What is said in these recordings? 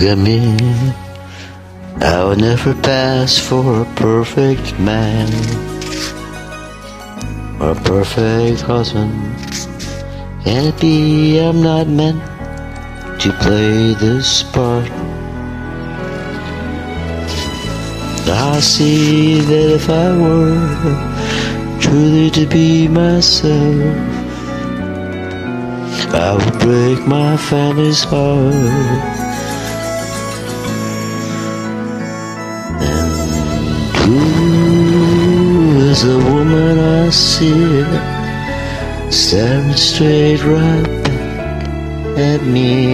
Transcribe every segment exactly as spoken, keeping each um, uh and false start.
Look at me, I would never pass for a perfect man or a perfect husband. Can it be I'm not meant to play this part? I see that if I were truly to be myself, I would break my family's heart. And who is the woman I see staring straight right back at me?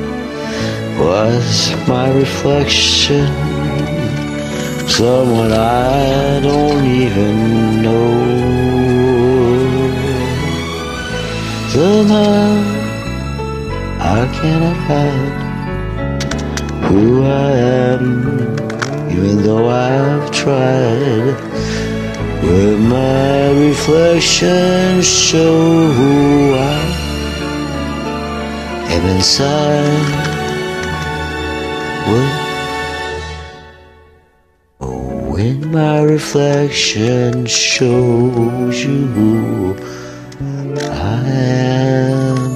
Was my reflection someone I don't even know? Somehow I cannot hide who I am, even though I've tried. Will my reflection show who I am inside? Will When my reflection shows you who I am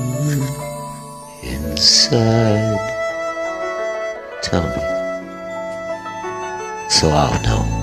inside, tell me, so I'll know.